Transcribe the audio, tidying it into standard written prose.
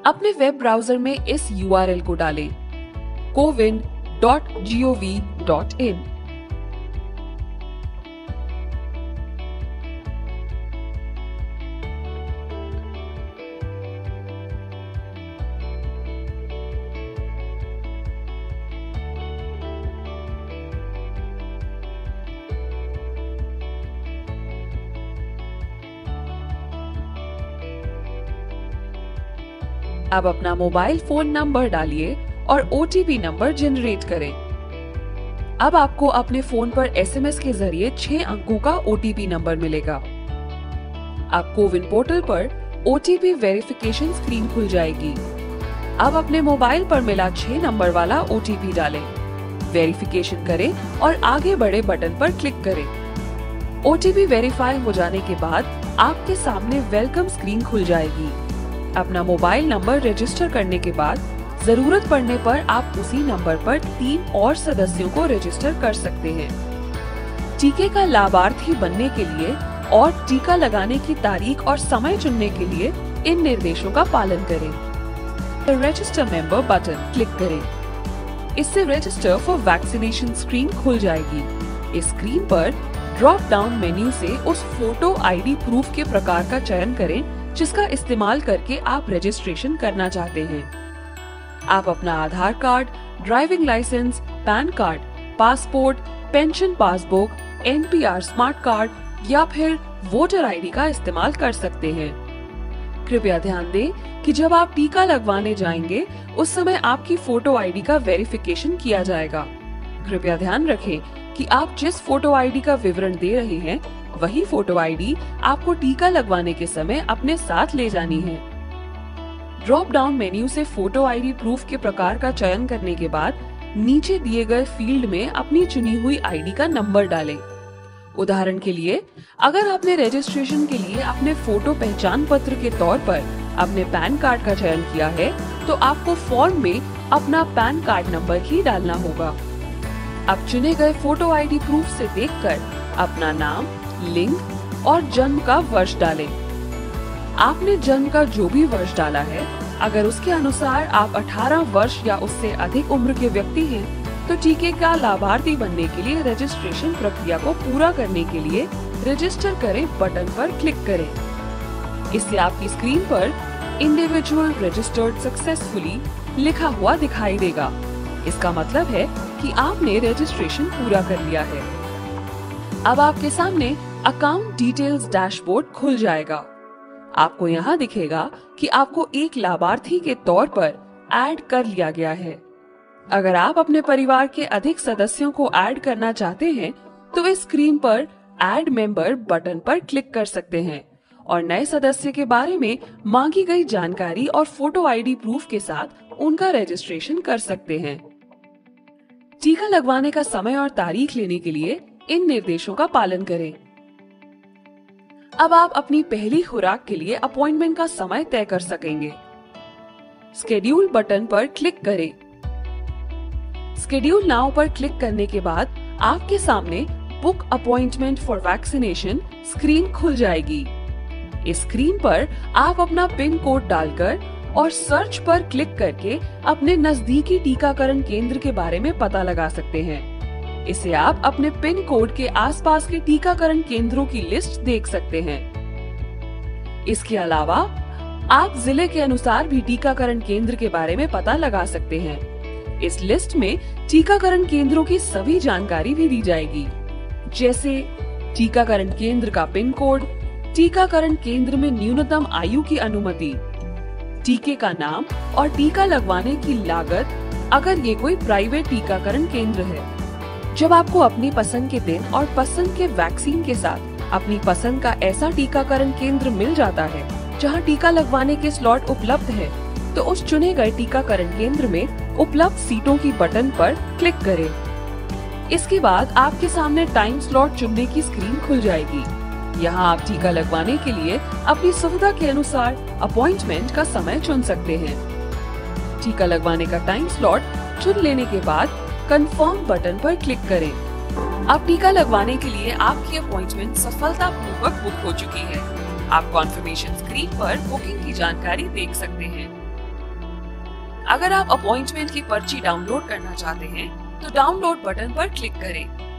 अपने web browser में इस URL को डालें cowin.gov.in। अब अपना मोबाइल फोन नंबर डालिए और OTP नंबर जनरेट करें। अब आपको अपने फोन पर SMS के जरिए 6 अंकों का OTP नंबर मिलेगा। अब कोविन पोर्टल पर OTP वेरिफिकेशन स्क्रीन खुल जाएगी। अब अपने मोबाइल पर मिला 6 नंबर वाला OTP डालें, वेरिफिकेशन करें और आगे बढ़े बटन पर क्लिक करें। OTP वेरीफाई हो जाने के बाद आपके सामने वेलकम स्क्रीन खुल जाएगी। अपना मोबाइल नंबर रजिस्टर करने के बाद जरूरत पड़ने पर आप उसी नंबर पर 3 और सदस्यों को रजिस्टर कर सकते हैं। टीके का लाभार्थी बनने के लिए और टीका लगाने की तारीख और समय चुनने के लिए इन निर्देशों का पालन करें। रजिस्टर मेंबर बटन क्लिक करें। इससे रजिस्टर फॉर वैक्सीनेशन स्क्रीन खुल जाएगी। इस स्क्रीन पर ड्रॉप डाउन मेन्यू से उस फोटो ID प्रूफ के प्रकार का चयन करें जिसका इस्तेमाल करके आप रजिस्ट्रेशन करना चाहते हैं। आप अपना Aadhaar card, driving licence, PAN card, passport, pension passbook, NPR smart card या फिर वोटर ID का इस्तेमाल कर सकते हैं। कृपया ध्यान दें कि जब आप टीका लगवाने जाएंगे उस समय आपकी फोटो ID का वेरिफिकेशन किया जाएगा। कृपया ध्यान रखें कि आप जिस फोटो ID का विवरण दे रहे हैं वही फोटो ID आपको टीका लगवाने के समय अपने साथ ले जानी है। ड्रॉप डाउन मेन्यू से फोटो ID प्रूफ के प्रकार का चयन करने के बाद नीचे दिए गए फील्ड में अपनी चुनी हुई ID का नंबर डालें। उदाहरण के लिए, अगर आपने रजिस्ट्रेशन के लिए अपने फोटो पहचान पत्र के तौर पर अपने पैन कार्ड का चयन किया है तो आपको फॉर्म में अपना पैन कार्ड नंबर ही डालना होगा। अब चुने गए फोटो ID प्रूफ से देखकर अपना नाम, लिंग और जन्म का वर्ष डालें। आपने जन्म का जो भी वर्ष डाला है, अगर उसके अनुसार आप 18 वर्ष या उससे अधिक उम्र के व्यक्ति हैं, तो टीके का लाभार्थी बनने के लिए रजिस्ट्रेशन प्रक्रिया को पूरा करने के लिए रजिस्टर करें बटन पर क्लिक करें। इससे आपकी स्क्रीन पर इंडिविजुअल रजिस्टर्ड सक्सेसफुली लिखा हुआ दिखाई देगा। इसका मतलब है कि आपने रजिस्ट्रेशन पूरा कर लिया है। अब आपके सामने अकाउंट डिटेल्स डैशबोर्ड खुल जाएगा। आपको यहाँ दिखेगा कि आपको एक लाभार्थी के तौर पर ऐड कर लिया गया है। अगर आप अपने परिवार के अधिक सदस्यों को ऐड करना चाहते हैं तो इस स्क्रीन पर ऐड मेंबर बटन पर क्लिक कर सकते हैं और नए सदस्य के बारे में मांगी गई जानकारी और फोटो ID प्रूफ के साथ उनका रजिस्ट्रेशन कर सकते हैं। टीका लगवाने का समय और तारीख लेने के लिए इन निर्देशों का पालन करें। अब आप अपनी पहली खुराक के लिए अपॉइंटमेंट का समय तय कर सकेंगे। स्केड्यूल बटन पर क्लिक करें। स्केड्यूल नाउ पर क्लिक करने के बाद आपके सामने book appointment for vaccination screen खुल जाएगी। इस स्क्रीन पर आप अपना पिन कोड डालकर और सर्च पर क्लिक करके अपने नजदीकी टीकाकरण केंद्र के बारे में पता लगा सकते हैं। इसे आप अपने पिन कोड के आसपास के टीकाकरण केंद्रों की लिस्ट देख सकते हैं। इसके अलावा आप जिले के अनुसार भी टीकाकरण केंद्र के बारे में पता लगा सकते हैं। इस लिस्ट में टीकाकरण केंद्रों की सभी जानकारी भी दी जाएगी, जैसे टीकाकरण केंद्र का पिन कोड, टीकाकरण केंद्र में न्यूनतम आयु की अनुमति, टीके का नाम और टीका लगवाने की लागत अगर ये कोई प्राइवेट टीकाकरण केंद्र है। जब आपको अपनी पसंद के दिन और पसंद के वैक्सीन के साथ अपनी पसंद का ऐसा टीकाकरण केंद्र मिल जाता है जहां टीका लगवाने के स्लॉट उपलब्ध है, तो उस चुने गए टीकाकरण केंद्र में उपलब्ध सीटों की बटन पर क्लिक करें। इसके बाद आपके सामने टाइम स्लॉट चुनने की स्क्रीन खुल जाएगी। यहाँ आप टीका लगवाने के लिए अपनी सुविधा के अनुसार अपॉइंटमेंट का समय चुन सकते हैं। टीका लगवाने का टाइम स्लॉट चुन लेने के बाद कंफर्म बटन पर क्लिक करें। अब टीका लगवाने के लिए आपकी अपॉइंटमेंट सफलतापूर्वक बुक हो चुकी है। आप कॉन्फर्मेशन स्क्रीन पर बुकिंग की जानकारी देख सकते हैं। अगर आप अपॉइंटमेंट की पर्ची डाउनलोड करना चाहते हैं तो डाउनलोड बटन पर क्लिक करें।